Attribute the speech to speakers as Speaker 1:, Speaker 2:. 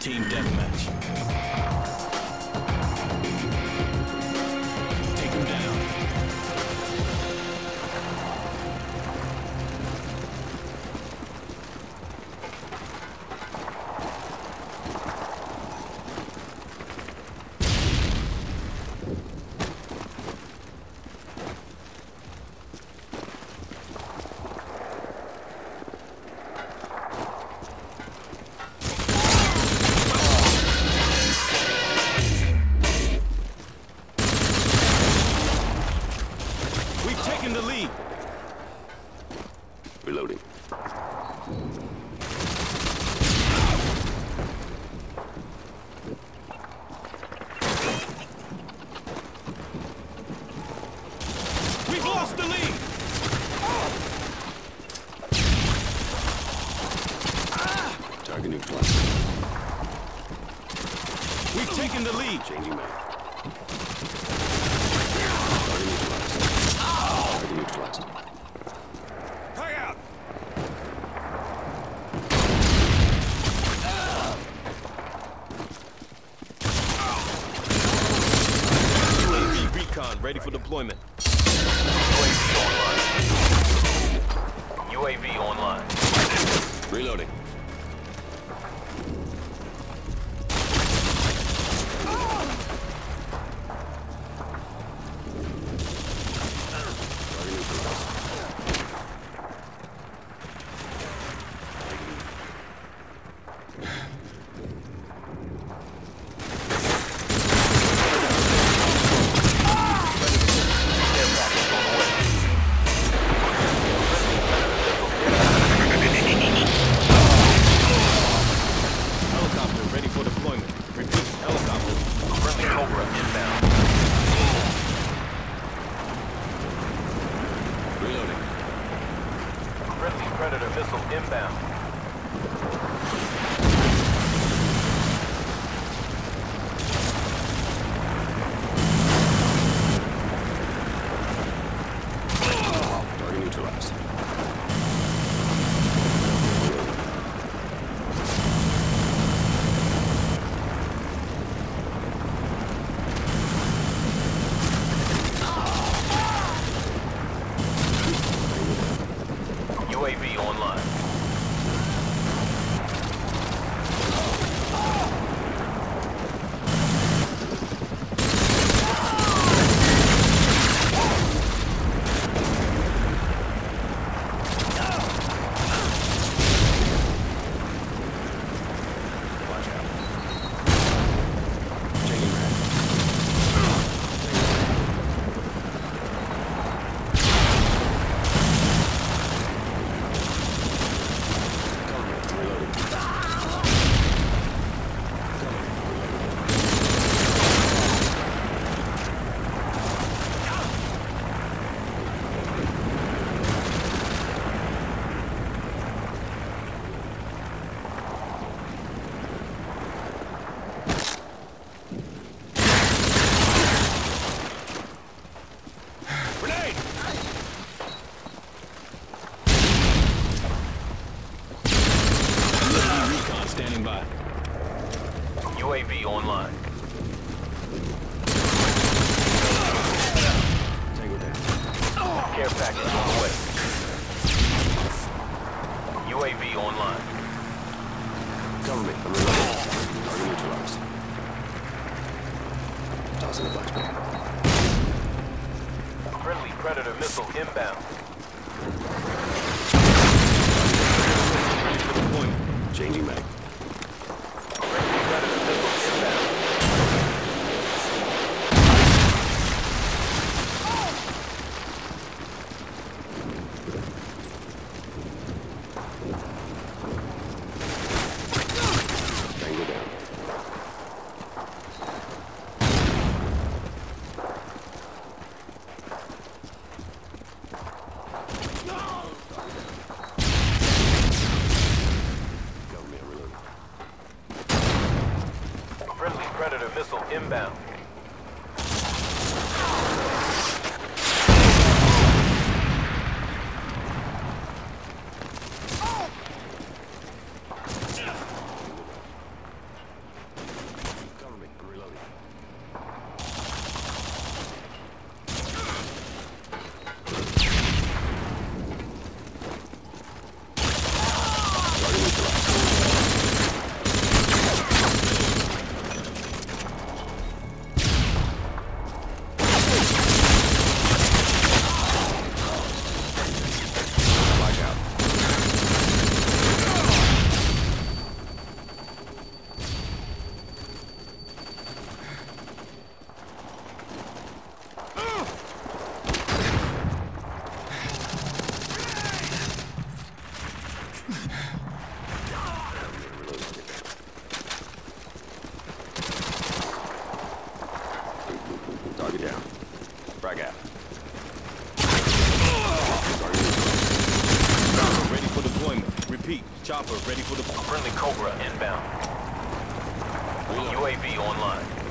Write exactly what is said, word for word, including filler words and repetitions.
Speaker 1: Team Deathmatch. Take him down. Taking the lead.
Speaker 2: Reloading.
Speaker 1: We've lost the lead.
Speaker 2: Target neutralized.
Speaker 1: We've taken the lead.
Speaker 2: Changing mag. Target neutralized. Target neutralized.
Speaker 1: Hang out. U A V recon ready for deployment.
Speaker 3: U A V online. U A V online.
Speaker 2: Reloading.
Speaker 1: Helicopter ready for deployment. Repeat, helicopter.
Speaker 3: Friendly Cobra inbound.
Speaker 2: Reloading.
Speaker 3: Friendly Predator missile inbound.
Speaker 2: Target neutralized.
Speaker 3: U A V online.
Speaker 2: Watch out. Changing mag.
Speaker 1: Grenade! U A V recon standing by.
Speaker 3: U A V online.
Speaker 2: Tango down.
Speaker 3: Care package on the way. U A V online.
Speaker 2: Cover me. I'm reloading. Target neutralized. Tossing the flashbang.
Speaker 3: Friendly Predator missile inbound.
Speaker 1: Ready for deployment.
Speaker 2: Changing mag.
Speaker 3: Friendly Predator missile inbound.
Speaker 2: Tango down. Cover me. I'm reloading.
Speaker 3: Friendly Predator missile inbound.
Speaker 1: Repeat. Chopper ready for the...
Speaker 3: Friendly Cobra inbound. U A V online.